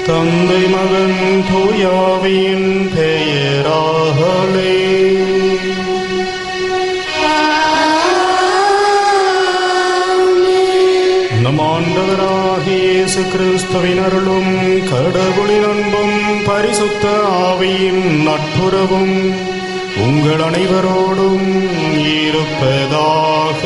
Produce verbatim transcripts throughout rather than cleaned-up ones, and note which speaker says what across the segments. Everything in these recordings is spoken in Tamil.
Speaker 1: தந்தை மகன் தூயாவின் பெயராலே. நம் ஆண்டவராகிய இயேசு கிறிஸ்துவின் அருளும் கடவுளின் அன்பும் பரிசுத்த ஆவியின் நட்புறவும் உங்கள் அனைவரோடும் இருப்பதாக.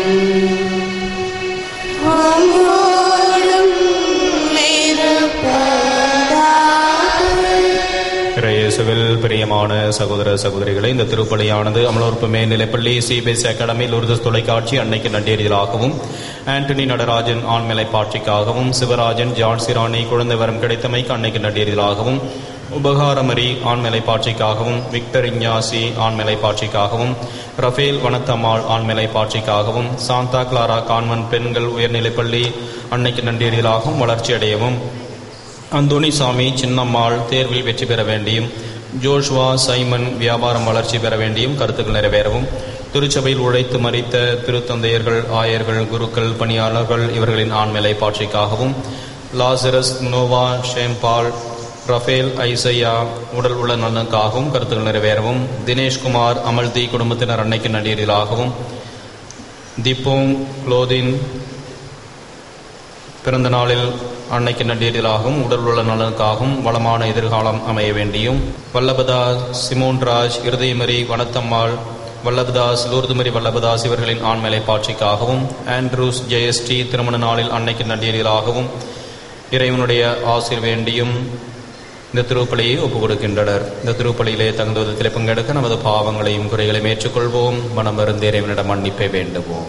Speaker 1: இயேசுவில் பிரியமான சகோதர சகோதரிகளை, இந்த திருப்பலியானது அமலோற்பு மேல்நிலைப்பள்ளி சிபிஎஸ்இ அகாடமி லூர்தஸ் தொலைக்காட்சி அன்னைக்கு நன்றேறியலாகவும், ஆண்டனி நடராஜன் ஆண்மலை பாட்சிக்காகவும், சிவராஜன் ஜான் சிராணி குழந்தை வரம் கிடைத்தமைக்கு அன்னைக்கு நன்றேறியலாகவும், உபகாரமரி ஆண்மலை பாட்சிக்காகவும், விக்டர் இஞ்ஞாசி ஆண்மலை பாட்சிக்காகவும், ரஃபேல் வனத்தம்மாள் ஆண்மலை பாட்சிக்காகவும், சாந்தா கிளாரா கான்வென்ட் பெண்கள் உயர்நிலைப்பள்ளி அன்னைக்கு நன்றேறியலாகவும் வளர்ச்சி அடையவும், அந்தோணிசாமி சின்னம்மாள் தேர்வில் வெற்றி பெற வேண்டியும், ஜோஷ்வா சைமன் வியாபாரம் வளர்ச்சி பெற வேண்டியும் கருத்துக்கள் நிறைவேறவும், திருச்சபையில் உழைத்து மறித்த திருத்தந்தையர்கள், ஆயர்கள், குருக்கள், பணியாளர்கள் இவர்களின் ஆண்மலை பாட்சிக்காகவும், லாசரஸ், நோவா, ஷேம்பால், ரஃபேல், ஐசையா உடல் உள்ள நலனுக்காகவும் கருத்துக்கள் நிறைவேறவும், தினேஷ்குமார் அமல்தி குடும்பத்தினர் அன்னைக்கு நன்னீரிலாகவும், திப்போங் குளோதின் பிறந்த நாளில் அன்னைக்கு நன்றீர்களாகவும் உடல் உள்ள நலனுக்காகவும் வளமான எதிர்காலம் அமைய வேண்டியும், வல்லபதாஸ், சிமோன்ராஜ், இருதயமரி, வனத்தம்மாள், வல்லபதாஸ், லூர்துமரி வல்லபதாஸ் இவர்களின் ஆண்மலை பாட்சிக்காகவும், ஆண்ட்ரூஸ் ஜெயஸ்டி திருமண நாளில் அன்னைக்கு நன்றீர்களாகவும் இறைவனுடைய ஆசீர் வேண்டியும் இந்த திருப்பலியை ஒப்புக் கொடுக்கின்றனர். இந்த திருப்பலியிலே தகுந்த விதத்தில் பங்கெடுக்க நமது பாவங்களையும் குறைகளையும் ஏற்றுக்கொள்வோம். மனம் வருந்த இறைவனிடம் மன்னிப்பை வேண்டுவோம்.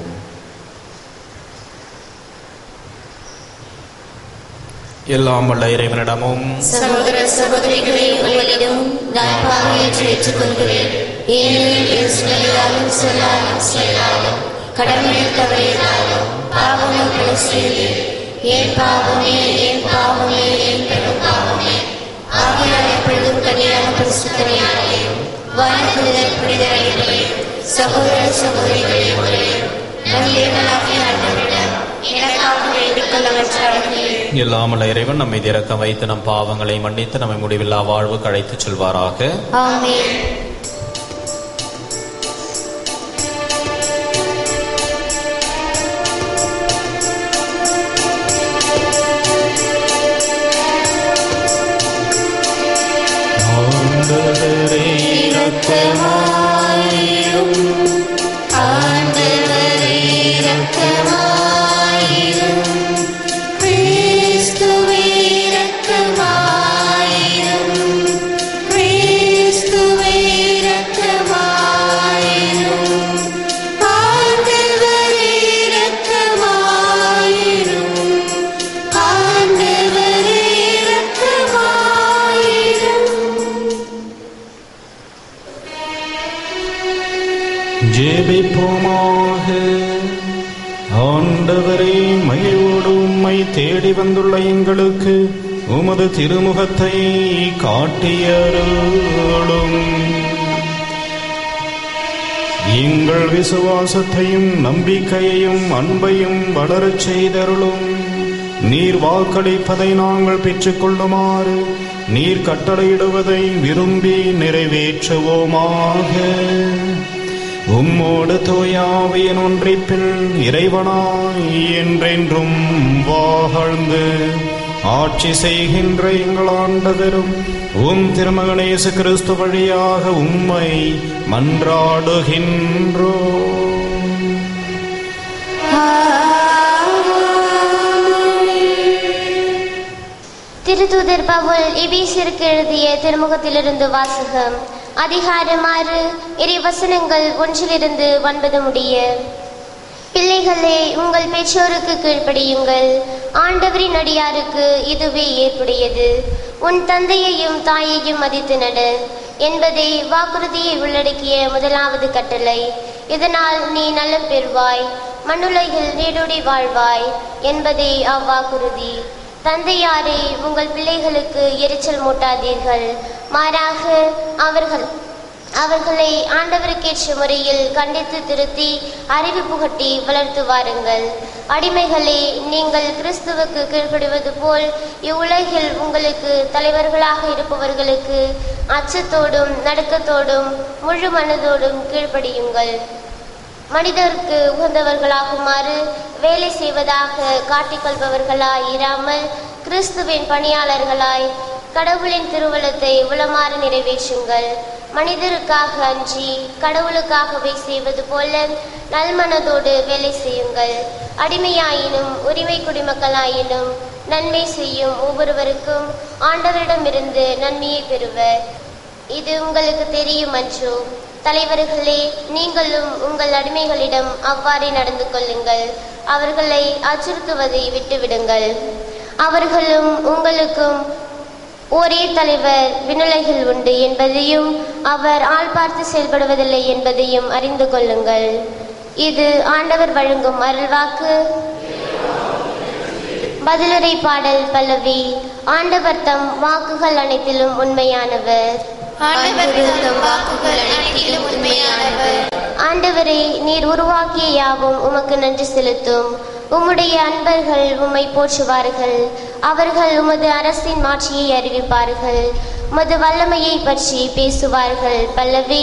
Speaker 1: எல்லாம் வல்ல இறைவனிடமும்
Speaker 2: சகோதர சகோதரிகளை உங்களிடம் நான் பாவத்தை ஏற்றுக்கொள்கிறேன். ஏனெனில் சொல்லாலும் சொல்லாலும் செயலாலும் கடமையில் தவறியதாலும் பாவங்கள் பல செய்தேன். ஏன் பாவமே, ஏன் பாவமே, ஏன் பெரும் பாவமே. ஆகையால் எப்பொழுதும் கன்னியான பரிசுத்தரையாரையும் வானத்துதர் புனிதரையும் சகோதர சகோதரிகளை உங்களையும் நம் தேவனாகிய ஆண்டவரிடம் எனக்காக வேண்டிக் கொள்ளவற்றார்கள்.
Speaker 1: எல்லாமல்ல இறைவன் நம்மை திறக்க வைத்து நம் பாவங்களை மன்னித்து நம்மை முடிவில்லா வாழ்வு அழைத்துச் செல்வாராக.
Speaker 2: ஆமென்.
Speaker 1: ஆண்டவரே இரக்கமாயிரும்,
Speaker 2: ஆண்டவரே இரக்கமாயிரும், கிறிஸ்துவே இரக்கமாயிரும், கிறிஸ்துவே இரக்கமாயிரும், ஆண்டவரே இரக்கமாயிரும், ஆண்டவரே இரக்கமாயிரும்.
Speaker 1: ஜெபிப்போமாக. ஆண்டவரே, மகிழ்வோடு உம்மை தேடி வந்துள்ள எங்களுக்கு உமது திருமுகத்தை காட்டியருளும். எங்கள் விசுவாசத்தையும் நம்பிக்கையையும் அன்பையும் வளரச் செய்தருளும். நீர் வாக்களிப்பதை நாங்கள் பெற்றுக்கொள்ளுமாறு நீர் கட்டளையிடுவதை விரும்பி நிறைவேற்றுவோமாக. உம்மோடு தூயாவியின் ஒன்றிப்பில் இறைவனாய் என்றென்றும் வாழ்ந்து ஆட்சி செய்கின்ற எங்கள் ஆண்டவரும் உம் திருமகன் இயேசு கிறிஸ்து வழியாக உம்மை மன்றாடுகின்றோம்.
Speaker 3: திருத்தூதர் பவுல் எபேசியருக்கு எழுதிய திருமுகத்திலிருந்து வாசகம். அதிகாரம் ஆறு, இறைவசனங்கள் ஒன்றிலிருந்து ஒன்பது முடிய. பிள்ளைகளே, உங்கள் பெற்றோருக்கு கீழ்ப்படியுங்கள். ஆண்டவரின் அடியாருக்கு இதுவே ஏற்புடையது. உன் தந்தையையும் தாயையும் மதித்து நடு என்பதை வாக்குறுதியை உள்ளடக்கிய முதலாவது கட்டளை. இதனால் நீ நலம் பெறுவாய், மண்ணுலகில் நீடோடி வாழ்வாய் என்பதே அவ்வாக்குறுதி. தந்தையாரே, உங்கள் பிள்ளைகளுக்கு எரிச்சல் மூட்டாதீர்கள், மாறாக அவர்கள் அவர்களை ஆண்டவருக்கேற்ற முறையில் கண்டித்து திருத்தி அறிவு புகட்டி வளர்த்து வாருங்கள். அடிமைகளே, நீங்கள் கிறிஸ்துவுக்கு கீழ்ப்படிவது போல் இவ்வுலகில் உங்களுக்கு தலைவர்களாக இருப்பவர்களுக்கு அச்சத்தோடும் நடுக்கத்தோடும் முழு மனதோடும் கீழ்ப்படியுங்கள். மனிதருக்கு உகந்தவர்களாகுமாறு வேலை செய்வதாக காட்டிக்கொள்பவர்களாய் இராமல் கிறிஸ்துவின் பணியாளர்களாய் கடவுளின் திருவுளத்தை உளமாறு நிறைவேற்றுங்கள். மனிதருக்காக அன்றி கடவுளுக்காகவே செய்வது போல நல்மனதோடு வேலை செய்யுங்கள். அடிமையாயினும் உரிமை குடிமக்களாயினும் நன்மை செய்யும் ஒவ்வொருவருக்கும் ஆண்டவரிடமிருந்து நன்மையை பெறுவர். இது உங்களுக்கு தெரியும் அன்றோ? தலைவர்களே, நீங்களும் உங்கள் அடிமைகளிடம் அவ்வாறே நடந்து கொள்ளுங்கள். அவர்களை அச்சுறுத்துவதை விட்டுவிடுங்கள். அவர்களும் உங்களுக்கும் ஒரே தலைவர் விண்ணுலகில் உண்டு என்பதையும் அவர் ஆள் பார்த்து செயல்படுவதில்லை என்பதையும் அறிந்து கொள்ளுங்கள். இது ஆண்டவர் வழங்கும் அருள்வாக்கு. பதிலுரை பாடல் பல்லவி. ஆண்டவர் தம் வாக்குகள் அனைத்திலும் உண்மையானவர். ஆண்டவரே, நீர் உருவாக்கிய யாவும் உமக்கு நன்றி செலுத்தும். உம்முடைய அன்பர்கள் உம்மை போற்றுவார்கள். அவர்கள் உமது அரசின் மாட்சியை அறிவிப்பார்கள். உமது வல்லமையை பற்றி பேசுவார்கள். பல்லவி.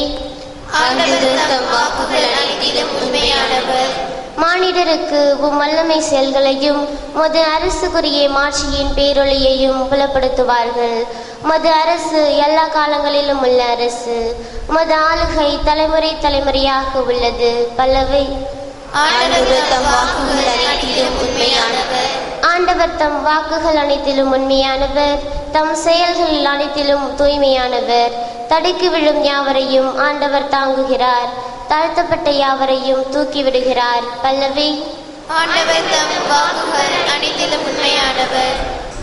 Speaker 3: மானிடருக்கு உம் வல்லமை செயல்களையும் உமது அரசுக்குரிய மாட்சியின் பேரொளியையும் புலப்படுத்துவார்கள். உமது அரசு எல்லா காலங்களிலும் உள்ள அரசு. உமது ஆளுகை தலைமுறை தலைமுறையாக உள்ளது. பல்லவி. ஆண்டவர் தம் வாக்குகள் அனைத்திலும் உண்மையானவர். தம் செயல்களில் அனைத்திலும் தூய்மையானவர். தடுக்கி விழும் யாவரையும் ஆண்டவர் தாங்குகிறார். தாழ்த்தப்பட்ட யாவரையும் தூக்கிவிடுகிறார். பல்லவி. ஆண்டவர் தம் வாக்குகள் அனைத்திலும் உண்மையானவர்.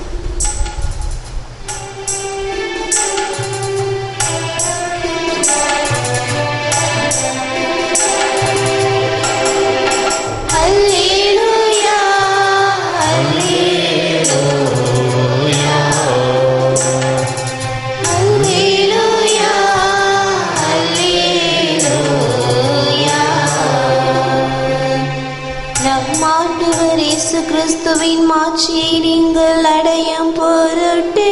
Speaker 4: கிறிஸ்துவின் மாட்சியை நீங்கள் அடையும் பொருட்டே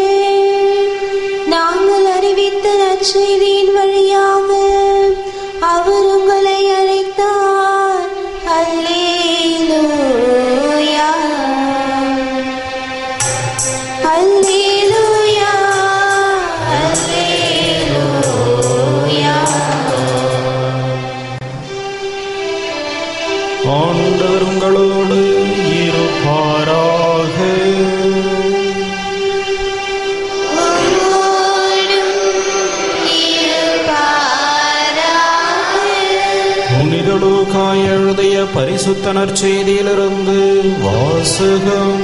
Speaker 4: நாங்கள் அறிவித்த நற்செய்தியின் வழியாக அவர் உங்களை அழைத்தார். அல்லேலூயா, அல்லேலூயா, அல்லேலூயா.
Speaker 1: ஆண்டவர் உங்களோடு இருப்பாராக. புனித லூக்கா எழுதிய பரிசுத்த நற்செய்தியிலிருந்து வாசகம்.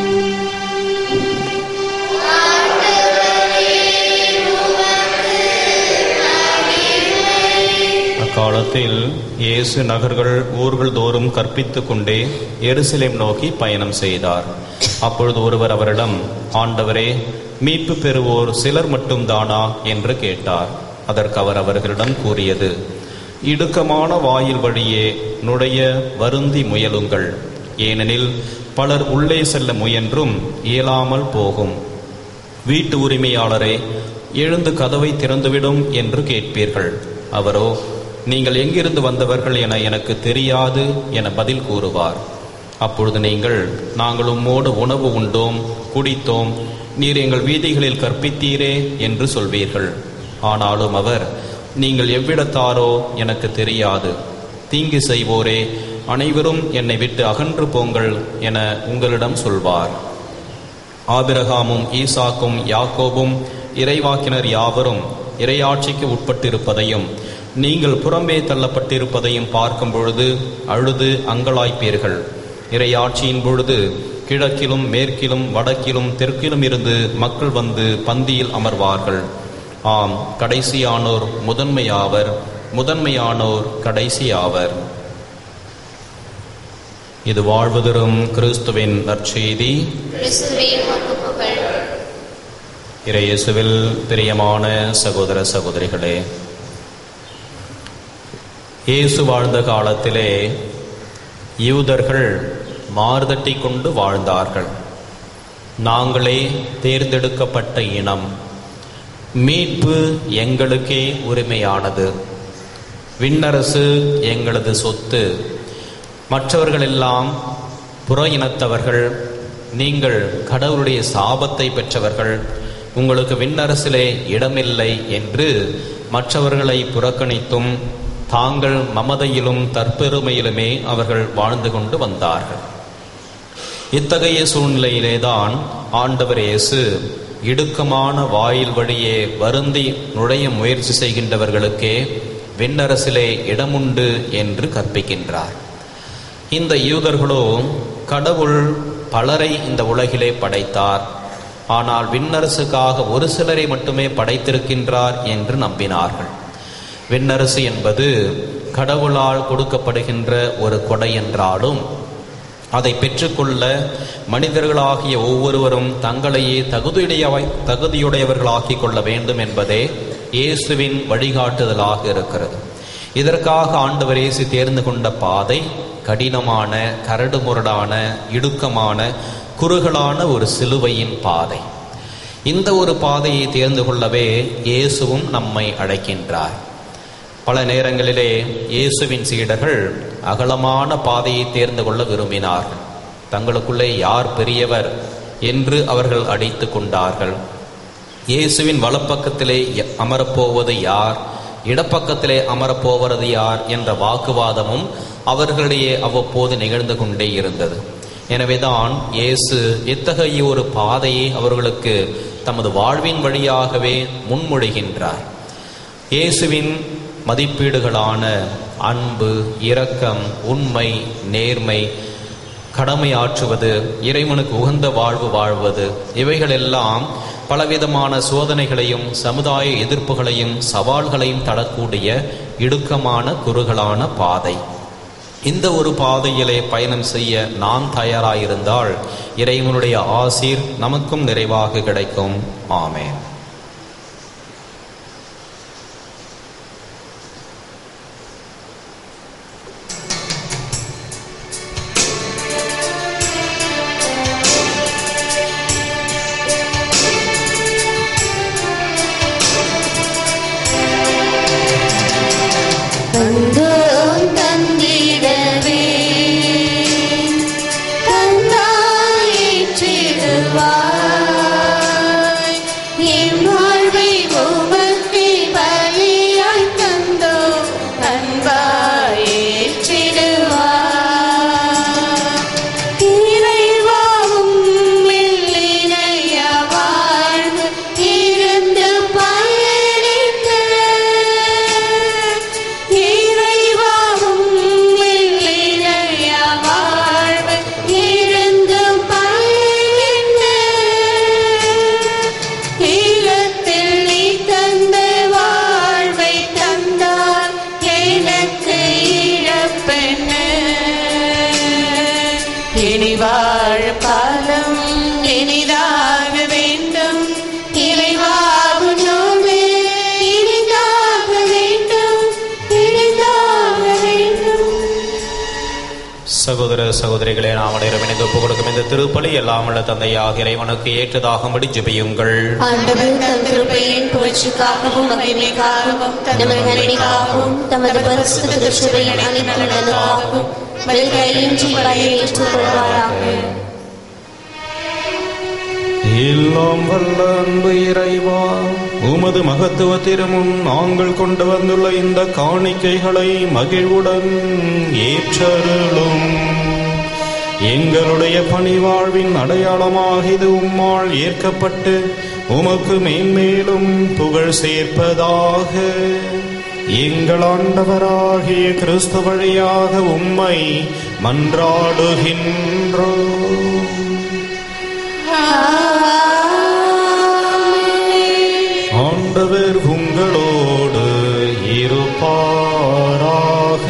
Speaker 1: அக்காலத்தில் இயேசு நகர்கள் ஊர்கள் தோறும் கற்பித்துக் கொண்டே எருசலேம் நோக்கி பயணம் செய்தார். அப்பொழுது ஒருவர் அவரிடம், ஆண்டவரே, மீட்பு பெறுவோர் சிலர் மட்டும் தானா என்று கேட்டார். அதற்கு அவர் அவர்களிடம் கூறியது, இடுக்கமான வாயில் வழியே நுழைய வருந்தி முயலுங்கள். ஏனெனில் பலர் உள்ளே செல்ல முயன்றும் இயலாமல் போகும். வீட்டு உரிமையாளரே, எழுந்து கதவை திறந்துவிடும் என்று கேட்பீர்கள். அவரோ, நீங்கள் எங்கிருந்து வந்தவர்கள் என எனக்கு தெரியாது என பதில் கூறுவார். அப்பொழுது நீங்கள், நாங்கள் உம்மோடு உணவு உண்டோம், குடித்தோம், நீர் எங்கள் வீதிகளில் கற்பித்தீரே என்று சொல்வீர்கள். ஆனாலும் அவர், நீங்கள் எவ்விடத்தாரோ எனக்கு தெரியாது, தீங்கு செய்வோரே, அனைவரும் என்னை விட்டு அகன்று போங்கள் என உங்களிடம் சொல்வார். ஆபிரகாமும் ஈசாக்கும் யாக்கோபும் இறைவாக்கினர் யாவரும் இறையாட்சிக்கு உட்பட்டிருப்பதையும் நீங்கள் புறம்பே தள்ளப்பட்டிருப்பதையும் பார்க்கும் பொழுது அழுது அங்கலாய்ப்பீர்கள். இறையாட்சியின் பொழுது கிழக்கிலும் மேற்கிலும் வடக்கிலும் தெற்கிலும் இருந்து மக்கள் வந்து பந்தியில் அமர்வார்கள். ஆம், கடைசியானோர் முதன்மையாவர், முதன்மையானோர் கடைசியாவர். இது வாழ்வு தரும் கிறிஸ்துவின் நற்செய்தி. இறையேசுவில் பிரியமான சகோதர சகோதரிகளே, இயேசு வாழ்ந்த காலத்திலே யூதர்கள் மார்தட்டி கொண்டு வாழ்ந்தார்கள். நாங்களே தேர்ந்தெடுக்கப்பட்ட இனம், மீட்பு எங்களுக்கே உரிமையானது, விண்ணரசு எங்களது சொத்து, மற்றவர்களெல்லாம் புற இனத்தவர்கள், நீங்கள் கடவுளுடைய சாபத்தை பெற்றவர்கள், உங்களுக்கு விண்ணரசிலே இடமில்லை என்று மற்றவர்களை புறக்கணித்தும் தாங்கள் மமதையிலும் தற்பெருமையிலுமே அவர்கள் வாழ்ந்து கொண்டு வந்தார்கள். இத்தகைய சூழ்நிலையிலேதான் ஆண்டவர் இயேசு இடுக்கமான வாயில் வழியே வருந்தி நுழைய முயற்சி செய்கின்றவர்களுக்கே விண்ணரசிலே இடமுண்டு என்று கற்பிக்கின்றார். இந்த யூதர்களோ கடவுள் பலரை இந்த உலகிலே படைத்தார், ஆனால் விண்ணரசுக்காக ஒரு சிலரை மட்டுமே படைத்திருக்கின்றார் என்று நம்பினார்கள். விண்ணரசு என்பது கடவுளால் கொடுக்கப்படுகின்ற ஒரு கொடை என்றாலும் அதை பெற்றுக்கொள்ள மனிதர்களாகிய ஒவ்வொருவரும் தங்களையே தகுதியுடைய தகுதியுடையவர்களாக்கிக் கொள்ள வேண்டும் என்பதே இயேசுவின் வழிகாட்டுதலாக இருக்கிறது. இதற்காக ஆண்டவர் இயேசு தேர்ந்து கொண்ட பாதை கடினமான, கரடுமுரடான, இடுக்கமான, குறுகலான ஒரு சிலுவையின் பாதை. இந்த ஒரு பாதையை தேர்ந்து கொள்ளவே இயேசுவும் நம்மை அழைக்கின்றார். பல நேரங்களிலே இயேசுவின் சீடர்கள் அகலமான பாதையை தேர்ந்து கொள்ள விரும்பினார்கள். தங்களுக்குள்ளே யார் பெரியவர் என்று அவர்கள் அடித்து கொண்டார்கள். இயேசுவின் வலப்பக்கத்திலே அமரப்போவது யார், இடப்பக்கத்திலே அமரப்போவது யார் என்ற வாக்குவாதமும் அவர்களிடையே அவ்வப்போது நிகழ்ந்து கொண்டே இருந்தது. எனவேதான் இயேசு இத்தகைய ஒரு பாதையை அவர்களுக்கு தமது வாழ்வின் வழியாகவே முன்மொழிகின்றார். இயேசுவின் மதிப்பீடுகளான அன்பு, இரக்கம், உண்மை, நேர்மை, கடமையாற்றுவது, இறைவனுக்கு உகந்த வாழ்வு வாழ்வது, இவைகளெல்லாம் பலவிதமான சோதனைகளையும் சமுதாய எதிர்ப்புகளையும் சவால்களையும் தரக்கூடிய இடுக்கமான குறுகலான பாதை. இந்த ஒரு பாதையிலே பயணம் செய்ய நாம் தயாராயிருந்தால் இறைவனுடைய ஆசீர் நமக்கும் நிறைவாக கிடைக்கும். ஆமென். சகோதர சகோதரிகளே, நாம் அனைவரும் இணைந்து ஒப்புக் கொடுக்கும் இந்த திருப்பலி எல்லாம் உள்ள தந்தையாக இறைவனுக்கு ஏற்றதாகும்படி ஜெபியுங்கள்.
Speaker 2: ஆண்டவர் தம் கிருபையின் புகழ்ச்சிக்காகவும் மகிமைக்காகவும் தமது நன்மைக்காகவும் தமது பரிசுத்த திருச்சபையின் அனைத்து நலனுக்காகவும் வழிகளையின்றி பலியை ஏற்றுக்கொள்வாராக.
Speaker 1: எல்லாம் வல்ல அன்பு இறைவா, உமது மகத்துவ திருமுன் நாங்கள் கொண்டு வந்துள்ள இந்த காணிக்கைகளை மகிழ்வுடன் ஏற்றருளும். எங்களுடைய பணிவாழ்வின் அடையாளமாக இது உம்மால் ஏற்கப்பட்டு உமக்கு மேன்மேலும் புகழ் சேர்ப்பதாக. எங்கள் ஆண்டவராகிய கிறிஸ்து வழியாக உம்மை மன்றாடுகின்றோம். ஆண்டவர் உங்களோடு இருப்பாராக.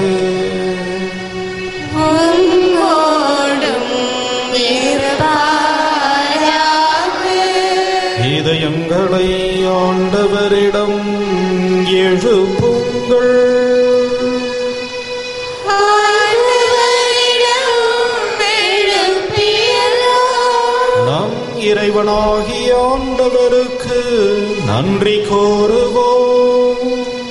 Speaker 1: இதயங்களை ஆண்டவரிடம் எழுப்புங்கள். இறைவனாகிய ஆண்டவருக்கு நன்றி கூறுவோம்.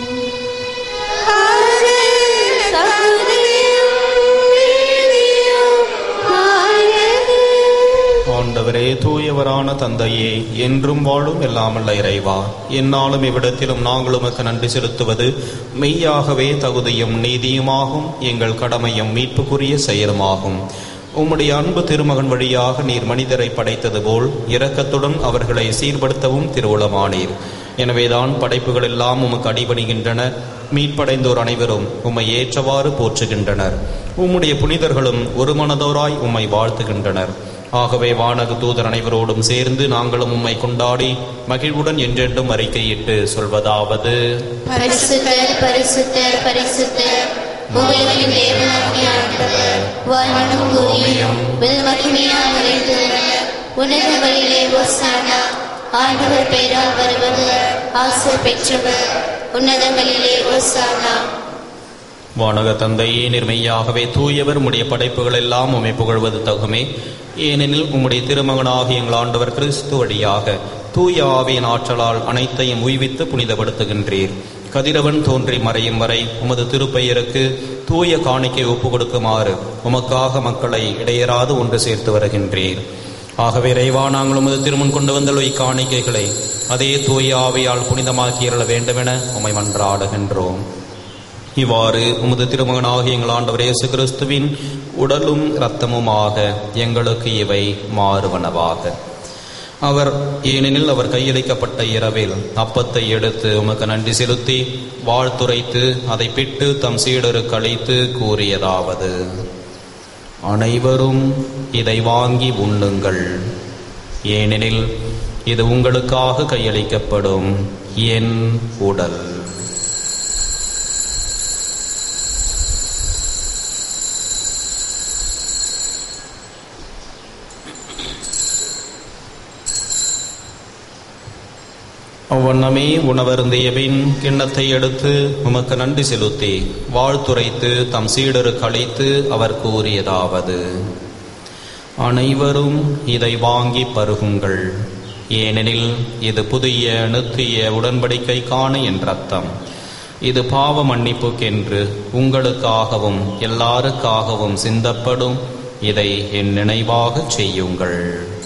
Speaker 1: ஆண்டவரே, தூயவரான தந்தையே, என்றும் வாழும் எல்லாமல்ல இறைவா, எந்நாளும் இவ்விடத்திலும் நாங்கள் உமக்கு நன்றி செலுத்துவது மெய்யாகவே தகுதியும் நீதியுமாகும், எங்கள் கடமையும் மீட்புக்குரிய செயலுமாகும். உம்முடைய அன்பு திருமகன் வழியாக நீர் மனிதரை படைத்தது போல் இரக்கத்துடன் அவர்களை சீர்படுத்தவும் திருவுளமானீர். எனவேதான் படைப்புகள் எல்லாம் உமக்கு அடிபணிகின்றன. மீட்படைந்தோர் அனைவரும் உம்மை ஏற்றவாறு போற்றுகின்றனர். உம்முடைய புனிதர்களும் ஒரு மனதோராய் உம்மை வாழ்த்துகின்றனர். ஆகவே வானக தூதர் அனைவரோடும் சேர்ந்து நாங்களும் உம்மை கொண்டாடி மகிழ்வுடன் என்றென்றும் அறிக்கையிட்டு சொல்வதாவது:
Speaker 2: பரிசுத்தர் பரிசுத்தர் பரிசுத்தர், உலகின் தேவனாகிய ஆண்டவர், வானமும் பூமியும் மகிமையால் நிறைந்துள்ளன. உன்னதங்களிலே ஓசானா, ஆண்டவர் பெயரால் வருபவர் ஆசை பெற்றவர். உன்னதங்களிலே ஓசானா.
Speaker 1: வானக தந்தையே, நிர்மையாகவே தூயவர். உம்முடைய படைப்புகள் எல்லாம் உம்மை புகழ்வது தகுமே. ஏனெனில் உம்முடைய திருமகனாகிய எங்கள் ஆண்டவர் கிறிஸ்து வழியாக தூய ஆவியின் ஆற்றலால் அனைத்தையும் உய்வித்து புனிதப்படுத்துகின்றீர். கதிரவன் தோன்றி மறையும் வரை உமது திருப்பெயருக்கு தூய காணிக்கை ஒப்பு கொடுக்குமாறு உமக்காக மக்களை இடையராது ஒன்று சேர்த்து வருகின்றீர். ஆகவே இறைவா, நாங்கள் உமது திருமுன் கொண்டு வந்துள்ள இக்காணிக்கைகளை அதே தூய ஆவியால் புனிதமாக்கியருள வேண்டுமென உம்மை மன்றாடுகின்றோம். இவ்வாறு உமது திருமகனாகிய எங்கள் ஆண்டவர் இயேசு கிறிஸ்துவின் உடலும் இரத்தமுமாக எங்களுக்கு இவை மாறுவனவாக. அவர் ஏனெனில் அவர் கையளிக்கப்பட்ட இரவில் அப்பத்தை எடுத்து உமக்கு நன்றி செலுத்தி வாழ்த்துரைத்து அதை பிட்டு தம் சீடருக்கு அளித்து கூறியதாவது: அனைவரும் இதை வாங்கி உண்ணுங்கள், ஏனெனில் இது உங்களுக்காக கையளிக்கப்படும் என் உடல். அவ்வண்ணமே உணவருந்திய பின் கிண்ணத்தை எடுத்து உமக்கு நன்றி செலுத்தி வாழ்த்துரைத்து தம் சீடருக்கு அளித்து அவர் கூறியதாவது: அனைவரும் இதை வாங்கி பருகுங்கள், ஏனெனில் இது புதிய நித்திய உடன்படிக்கைக்கான என் இரத்தம். இது பாவ மன்னிப்புக்கென்று உங்களுக்காகவும் எல்லாருக்காகவும் சிந்தப்படும். இதை என் நினைவாக செய்யுங்கள்.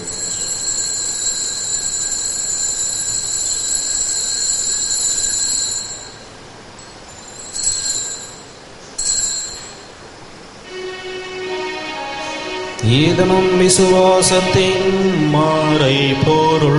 Speaker 1: ஈதனும் விசுவாசத்தின் மாறை பொருள்.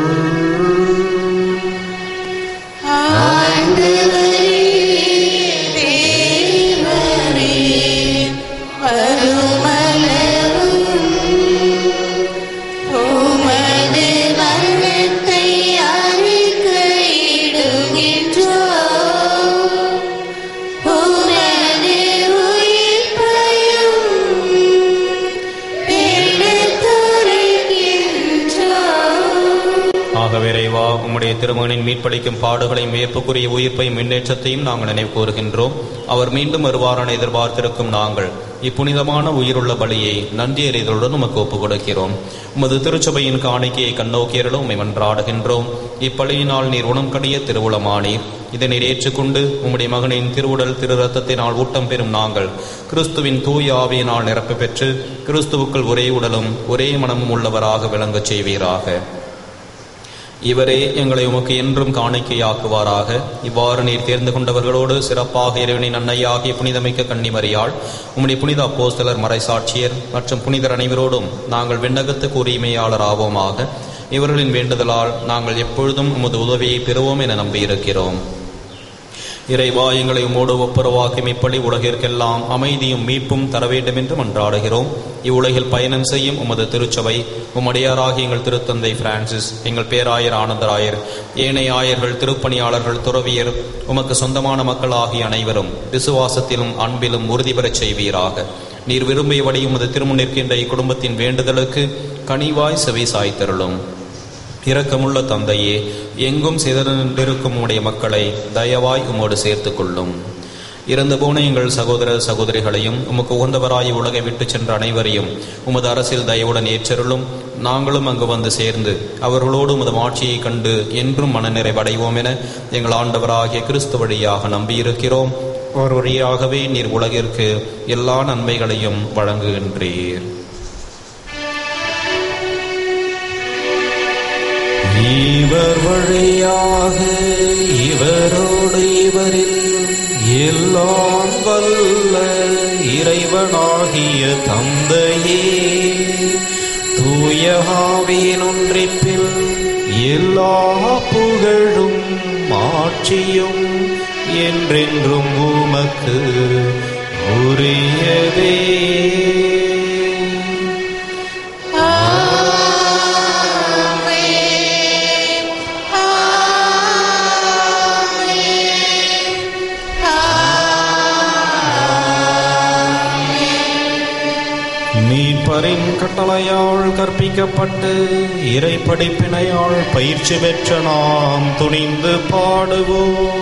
Speaker 1: உம்முடைய திருமகனின் மீட்பளிக்கும் பாடுகளையும் வியப்புக்குரிய உயிர்ப்பையும் முன்னேற்றத்தையும் நாங்கள் நினைவு கூறுகின்றோம். அவர் மீண்டும் வருவாரென எதிர்பார்த்திருக்கும் நாங்கள் இப்புனிதமான உயிருள்ள பலியை நன்றி அறிதலுடன் உமக்கு ஒப்புக் கொடுக்கிறோம். உமது திருச்சபையின் காணிக்கையை கண்ணோக்கியர்களும் உம்மை மன்றாடுகின்றோம். இப்பலியினால் நீர் உணம் கடிய திருவுளமானீர். இதை நீர் ஏற்றுக்கொண்டு உம்முடைய மகனின் திருவுடல் திரு ரத்தத்தினால் ஊட்டம் பெறும் நாங்கள் கிறிஸ்துவின் தூய ஆவியினால் நிரப்ப பெற்று கிறிஸ்துவுக்குள் ஒரே உடலும் ஒரே மனமும் உள்ளவராக விளங்கச் செய்வீராக. இவரே எங்களை உமக்கு என்றும் காணிக்கையாக்குவாராக. இவ்வாறு நீர் தேர்ந்து கொண்டவர்களோடு சிறப்பாக இறைவனின் அன்னையாகிய புனிதமிக்க கன்னிமரியாள், உம்முடைய புனித அப்போஸ்தலர், மறைசாட்சியர் மற்றும் புனிதர் அனைவரோடும் நாங்கள் விண்ணகத்துக்கு உரிமையாளர் ஆவோமாக. இவர்களின் வேண்டுதலால் நாங்கள் எப்பொழுதும் உமது உதவியை பெறுவோம் என நம்பியிருக்கிறோம். இறைவா, எங்களை உம்மோடு ஒப்புரவாக்கும் இப்படி உலகிற்கெல்லாம் அமைதியும் மீட்பும் தர வேண்டும் என்று மன்றாடுகிறோம். இவ்வுலகில் பயணம் செய்யும் உமது திருச்சபை, உம்மடியாராகிய எங்கள் திருத்தந்தை பிரான்சிஸ், எங்கள் பேராயர் ஆனந்தராயர், ஏனைய ஆயர்கள், திருப்பணியாளர்கள், துறவியர், உமக்கு சொந்தமான மக்கள் ஆகிய அனைவரும் விசுவாசத்திலும் அன்பிலும் உறுதி பெறச் செய்வீராக. நீர் விரும்பியபடி உமது திருமுன் நிற்கின்ற இக்குடும்பத்தின் வேண்டுதலுக்கு கனிவாய் செவி சாய்த்தருளும். இரக்கமுள்ள தந்தையே, எங்கும் சிதறிருக்கும் உம்முடைய மக்களை தயவாய் உம்மோடு சேர்த்து கொள்ளும். இறந்து போன எங்கள் சகோதர சகோதரிகளையும் உமக்கு உகந்தவராய் உலகை விட்டு சென்ற அனைவரையும் உமது அரசில் தயவுடன் ஏற்றருளும். நாங்களும் அங்கு வந்து சேர்ந்து அவர்களோடு உமது ஆட்சியை கண்டு என்றும் மனநிறைவடைவோம் என எங்கள் ஆண்டவராகிய கிறிஸ்து வழியாக நம்பியிருக்கிறோம். அவர் வழியாகவே நீர் உலகிற்கு எல்லா நன்மைகளையும் வழங்குகின்றீர். இவர் வழியாக இவரோடு இவரில் எல்லாம் வல்ல இறைவனாகிய தந்தையே, தூய ஆவியின் ஒன்றிப்பில் எல்லா புகழும் ஆட்சியும் என்றென்றும் உமக்கு உரியதே. மீட்பரின் கட்டளையால் கற்பிக்கப்பட்டு இறை படிப்பினையால் பயிற்சி பெற்ற நாம் துணிந்து பாடுவோம்.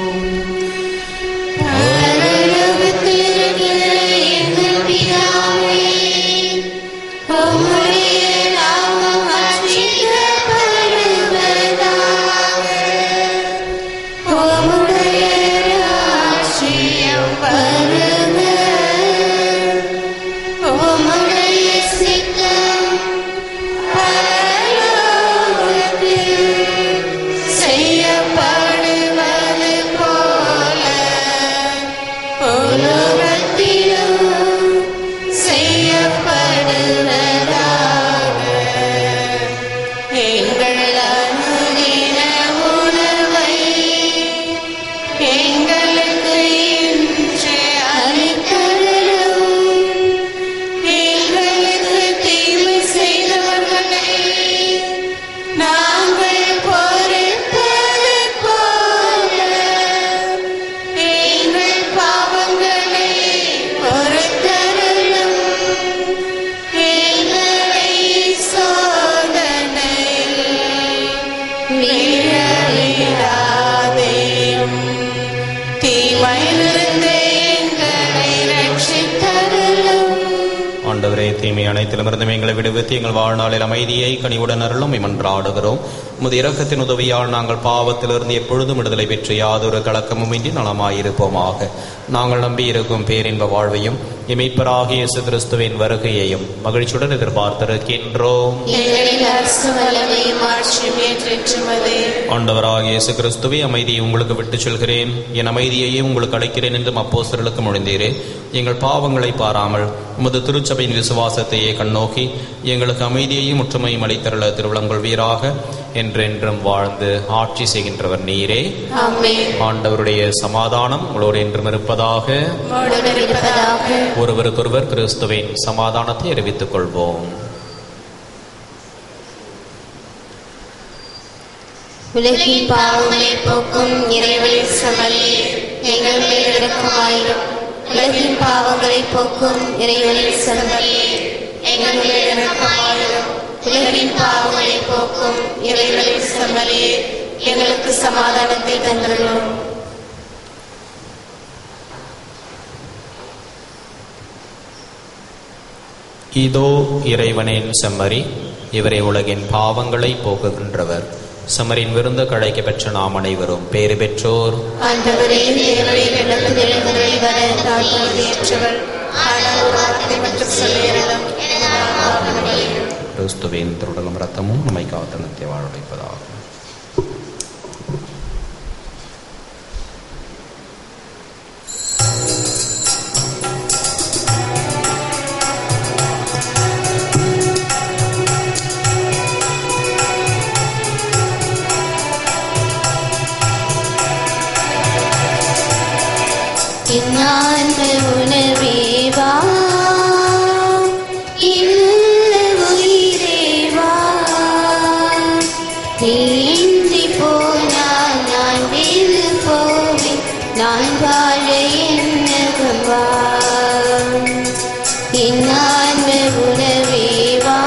Speaker 1: ஆண்டவரே, தீமை அனைத்திலுமிருந்து எங்களை விடுவித்து எங்கள் வாழ்நாளில் அமைதியை கனிவுடன் அருளும் மன்றாடுகிறோம். உமது இரக்கத்தின் உதவியால் நாங்கள் பாவத்திலிருந்து எப்பொழுதும் விடுதலை பெற்று யாதொரு கலக்கமும் இன்றி நலமாயிருப்போமாக. நாங்கள் நம்பியிருக்கும் பேரின்ப வாழ்வையும் இமைப்பராகிய இயேசு கிறிஸ்துவின் வருகையையும் மகிழ்ச்சியுடன் எதிர்பார்த்திருக்கின்றோம். ஆண்டவராகிய இயேசு கிறிஸ்துவே, அமைதியை உங்களுக்கு விட்டு செல்கிறேன், என் அமைதியையும் உங்களுக்கு அளிக்கிறேன் என்றும் அப்போஸ்தலருக்கு மொழிந்தீரே. எங்கள் பாவங்களை பாராமல் உமது திருச்சபையின் விசுவாசத்தையே கண்ணோக்கி எங்களுக்கு அமைதியையும் ஒற்றுமையும் அளித்தருள திருவிழங்கொள்வீராக. என்றென்றும் வாழ்ந்து ஆட்சி செய்கின்றவர் நீரே. ஆண்டவருடைய சமாதானம் உங்களோடு என்றும் இருப்பதாக. ஒருவருக்கொருவர் கிறிஸ்துவின் சமாதானத்தை அறிவித்துக் கொள்வோம்.
Speaker 2: உலகின் பாவங்களை போக்கும் இறைவனின் சமலே, எங்கள் மேல் இரக்கமாயிரும். உலகின் பாவங்களை போக்கும் இறைவனின் சமலே, எங்கள் மேல் இரக்கமாயிரும். உலகின் பாவங்களை போக்கும் இறைவனின் சமலே, எங்களுக்கு சமாதானத்தை தந்தருளும்.
Speaker 1: இதோ இறைவனின் செம்மறி, இவரை உலகின் பாவங்களை போக்குகின்றவர். சமரின் விருந்து கழைக்க பெற்ற நாம் அனைவரும் பேறு பெற்றோர். கிறிஸ்துவின் திருடலும் ரத்தமும் நம்மை காத்து நித்திய வாழ வைப்பதாகும்.
Speaker 2: உணவேவா இல்ல உயிரேவா, நீந்தி போனால் நான் வீடு போவேன், நான் வாழ என்னவா. என்னான்ம உணவேவா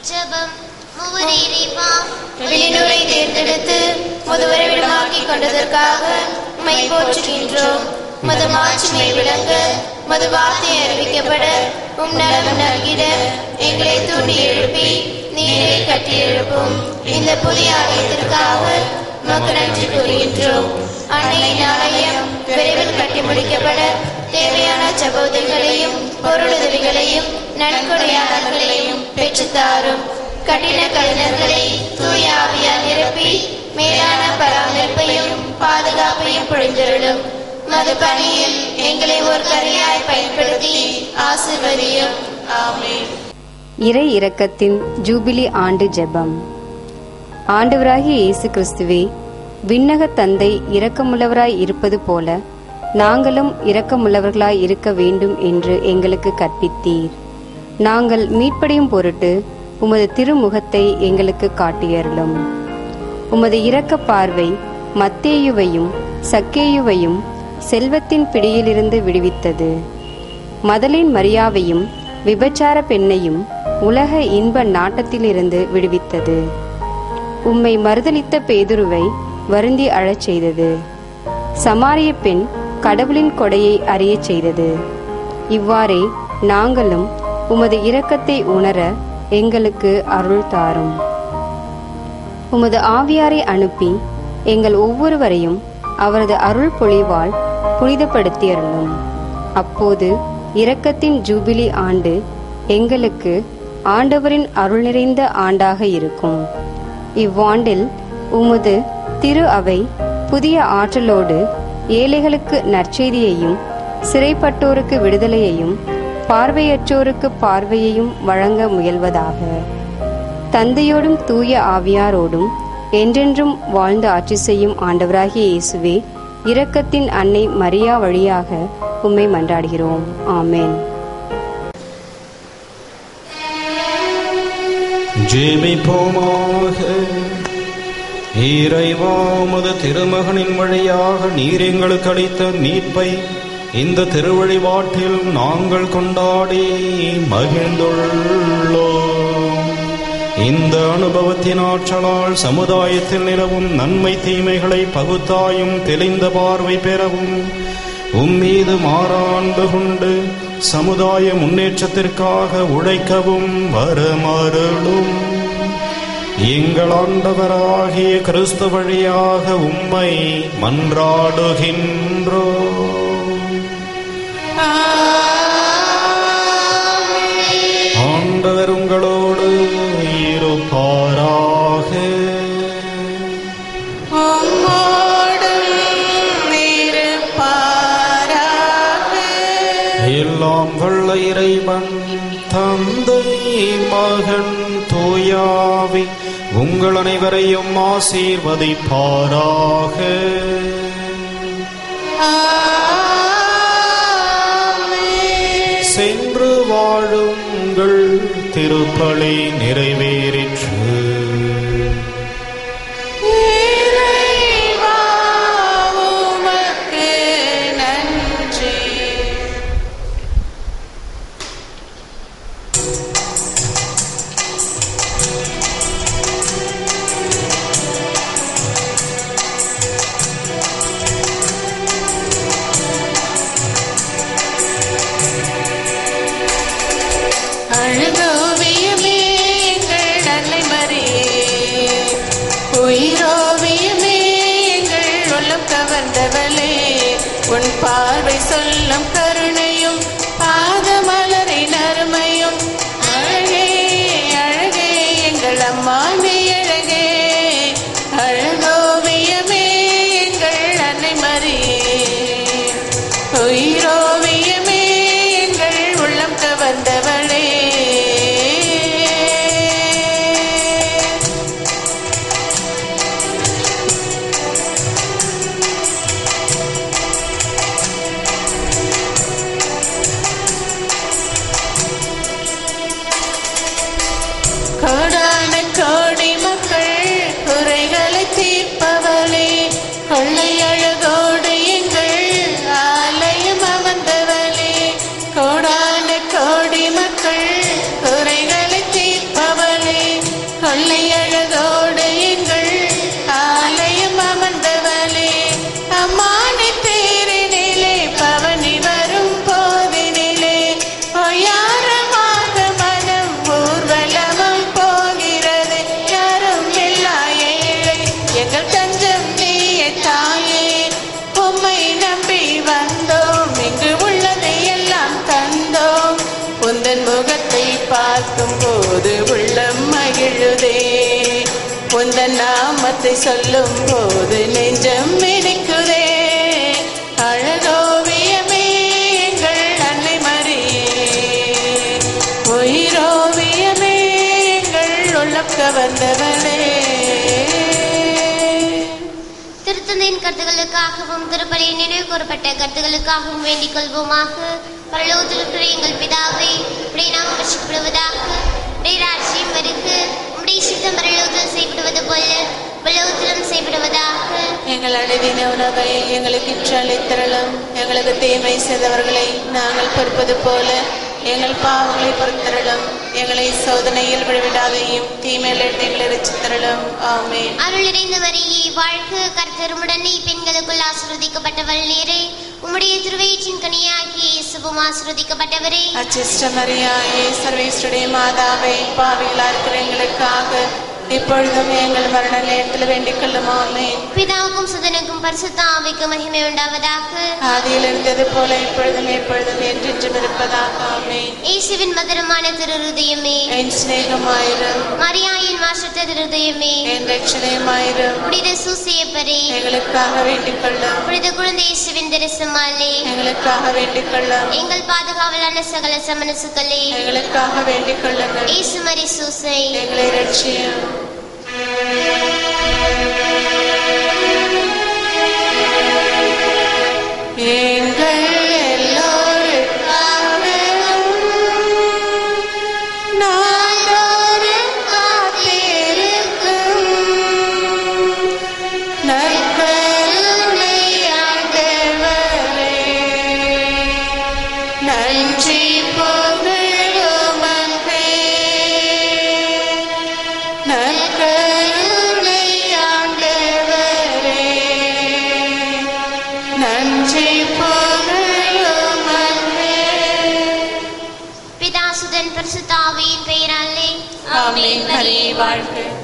Speaker 3: ஜெபம். மூவரே இறைவா,
Speaker 2: வில்லியனூரை தேர்ந்தெடுத்து முதுவரவிடமாக்கி கொண்டதற்காக உம்மை போற்றுகின்றோம். மது மாட்சிமை விளங்க மது வார்த்தை அறிவிக்கப்பட உம் நலம் நல்கிட எங்களை தூண்டி எழுப்பி நீரை கட்டி எழுப்பும் இந்த புதிய ஆலயத்திற்காக உமக்கு நன்றி கூறுகின்றோம். அன்னையின் ஆலயம் விரைவில் கட்டி முடிக்கப்பட தேவையான ஜெப உதவிகளையும் பொருளுதவிகளையும் நன்கொடையாளர்களையும் பெற்றுத்தாரும். கட்டிட கலைஞர்களை தூய ஆவியால் நிரப்பி மேலான பராமரிப்பையும் பாதுகாப்பையும் பொழிந்தருளும். மது பணியில் எங்களை ஒரு கருவியாய் பயன்படுத்தி ஆசீர்வதியும். ஆமென்.
Speaker 5: இறை இரக்கத்தின் ஜூபிலி ஆண்டு ஜெபம். ஆண்டவராகிய இயேசு கிறிஸ்துவே, விண்ணக தந்தை இரக்கமுள்ளவராய் இருப்பது போல நாங்களும் இரக்கமுள்ளவர்களாய் இருக்க வேண்டும் என்று எங்களுக்கு கற்பித்தீர். நாங்கள் மீட்படையும் பொருட்டு உமது திருமுகத்தை எங்களுக்கு காட்டியருளும். உமது இரக்க பார்வை மத்தேயுவையும் சக்கேயுவையும் செல்வத்தின் பிடியிலிருந்து விடுவித்தது. மதலின் மரியாவையும் விபச்சார பெண்ணையும் உலக இன்ப நாட்டத்திலிருந்து விடுவித்தது. உம்மை மறுதலித்த பேதுருவை வருந்தி அழச் செய்தது. சமாரிய பெண் கடவுளின் கொடையை அறியச் செய்தது. இவ்வாறே நாங்களும் உமது இரக்கத்தை உணர எங்களுக்கு அருள் தாரும். உமது ஆவியாரை அனுப்பி எங்கள் ஒவ்வொருவரையும் அவரது அருள் பொழிவால் புனிதப்படுத்தியருளும். அப்போது இரக்கத்தின் ஜூபிலி ஆண்டு எங்களுக்கு ஆண்டவரின் அருள் நிறைந்த ஆண்டாக இருக்கும். இவ்வாண்டில் உமது திரு அவை புதிய ஆற்றலோடு ஏழைகளுக்கு நற்செய்தியையும் சிறைப்பட்டோருக்கு விடுதலையையும் பார்வையற்றோருக்கு பார்வையையும் வழங்க முயல்வதாக. தந்தையோடும் தூய ஆவியாரோடும் என்றென்றும் வாழ்ந்து ஆட்சி செய்யும் ஆண்டவராகிய இயேசுவே, இரக்கத்தின் அன்னை மரியா வழியாக உம்மை மன்றாடுகிறோம். ஆமென்.
Speaker 1: ஜெபிப்போமாக. இறைவா, உமது திருமகனின் வழியாக நீர் எங்களுக்கு அளித்த மீட்பை இந்த திருவழிபாட்டில் நாங்கள் கொண்டாடி மகிழ்ந்துள்ளோம். இந்த அனுபவத்தின் ஆற்றலால் சமுதாயத்தில் நிலவும் நன்மை தீமைகளை பகுத்தாயும் தெளிந்த பார்வை பெறவும் உம்மீது மாறாண்பு கொண்டு சமுதாய முன்னேற்றத்திற்காக உழைக்கவும் வரமருளும். எங்கள் ஆண்டவராகிய கிறிஸ்து வழியாக உம்மை மன்றாடுகின்றோம். ஆண்டவர் உங்களோடு இருப்பாராக. எல்லாம் வல்ல இறைவன் தந்தை மகன் தூயாவி உங்கள் அனைவரையும் ஆசீர்வதிப்பாராக. சென்று வாழுங்கள். திருப்பலி நிறைவேறிற்று.
Speaker 2: உன் பார்வை சொல்லும் கருணையும் பாதமலரின் அருமையும் அழகே அழகே எங்கள் அம்மா நீ அழகே அழகோவியமே எங்கள் அன்னை மரியே உயிரோவியமே எங்கள் உள்ளம் கவர்ந்தவளே கோடான கோடி மக்கள் குறைகளை தீர்ப்பவளே கொள்ளை அழகோடு எங்கள் ஆலயம் அமர்ந்தவளே கோடான கோடி மக்கள் குறைகளை தீர்ப்பவளே பார்க்கும் போது உள்ளம் மகிழுதே. உந்தன் நாமத்தை சொல்லும் போது நெஞ்சம் இனிக்குதே. அழகோவியமே எங்கள் அன்னை மரியே, உயிரோவியமே எங்கள் உள்ளம் கவர்ந்தவளே.
Speaker 3: திருத்தந்தையின் கருத்துகளுக்காகவும் திருப்பலியில் நினைவு கூறப்பட்ட கருத்துகளுக்காகவும் வேண்டிக் கொள்வோமாக. பரலோகத்தில் இருக்கிற எங்கள் பிதாவே, உடைய நாமம் ரட்சிக்கப்படுவதாக, உடைய ராஜ்யம் வருக, உடைய சித்தம் பரலோகத்தில் செய்யப்படுவது போல பரலோகத்திலும் செய்யப்படுவதாக.
Speaker 2: எங்கள் அனுதின உணவை எங்களுக்கு இன்று அளித்தருளும். எங்களுக்கு தீமை செய்தவர்களை நாங்கள் பொறுப்பது போல எங்கள் பாவங்களை பொறுத்தருளும். எங்களை சோதனையில் விழுவிடாதையும் தீமையிலிருந்து எங்களை ரட்சித்தருளும். ஆமென்.
Speaker 3: அருள் நிறைந்த மரியே, வாழ்க, கர்த்தர் உம்முடனே, பெண்களுக்குள் ஆசீர்வதிக்கப்பட்டவள் நீரே. உம்முடைய திருவயிற்றின் கனியாகிய இயேசுவும் ஆசீர்வதிக்கப்பட்டவரே.
Speaker 2: அச்சிஷ்ட மரியாயே, சர்வேஸ்வருடைய மாதாவே, பாவிகளா இருக்கிற எங்களுக்காக இப்பொழுதும் எங்கள் மரண நேரத்தில் வேண்டிக் கொள்ளும். ஆமென்.
Speaker 3: பிதாவுக்கும் சுதனுக்கும் பரிசுத்த ஆவிக்கும் மகிமை உண்டாவதாக.
Speaker 2: ஆதியில் இருந்தது போல இப்பொழுதும் எப்பொழுதும் என்றென்றும் இருப்பதாக. ஆமென்.
Speaker 3: இயேசுவின் மதுரமான திருஹிருதயமே,
Speaker 2: என் சிநேகமாயிரும்.
Speaker 3: மரியாயின் மாசற்ற திருஹிருதயமே,
Speaker 2: என் ரட்சணையுமாயிரும்.
Speaker 3: புனித சூசையப்பரே,
Speaker 2: எங்களுக்காக வேண்டிக் கொள்ளும்.
Speaker 3: புனித குழந்தை இயேசுவின் தரிசமாலே,
Speaker 2: எங்களுக்காக வேண்டிக் கொள்ளும்.
Speaker 3: எங்கள் பாதுகாவலான சகல சமனசுக்களே,
Speaker 2: எங்களுக்காக வேண்டிக் கொள்ளுங்கள்.
Speaker 3: இயேசு மரி சூசை,
Speaker 2: எங்களை ரட்சியும். எங்கள் எல்லோருக்காகவும் நாள்தோறும் காத்திருக்கும் நற்கருணை ஆண்டவரே, நன்றி புகழுமக்கே. நற்கருணை ஆண்டவரே, நன்றி புகழுமக்கே.
Speaker 3: பிதா சுதன் பரிசுத்த ஆவியின் பெயராலே.
Speaker 2: ஆமென். மரியே வாழ்க.